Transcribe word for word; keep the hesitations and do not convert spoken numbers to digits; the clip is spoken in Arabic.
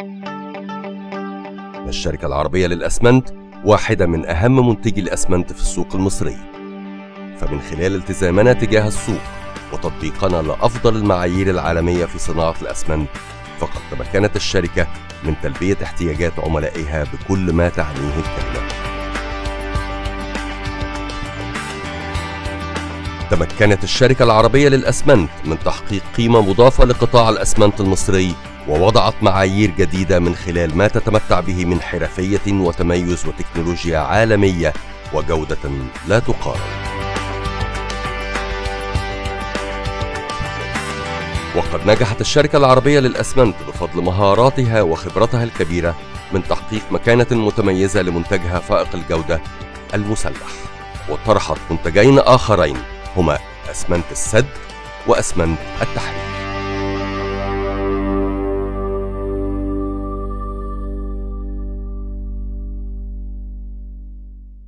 الشركة العربية للأسمنت واحدة من أهم منتجي الأسمنت في السوق المصري، فمن خلال التزامنا تجاه السوق وتطبيقنا لأفضل المعايير العالمية في صناعة الأسمنت، فقد تمكنت الشركة من تلبية احتياجات عملائها بكل ما تعنيه الكلمة. تمكنت الشركة العربية للأسمنت من تحقيق قيمة مضافة لقطاع الأسمنت المصري، ووضعت معايير جديدة من خلال ما تتمتع به من حرفية وتميز وتكنولوجيا عالمية وجودة لا تقارن. وقد نجحت الشركة العربية للأسمنت بفضل مهاراتها وخبرتها الكبيرة من تحقيق مكانة متميزة لمنتجها فائق الجودة المسلح، وطرحت منتجين آخرين هما أسمنت السد وأسمنت التحرير.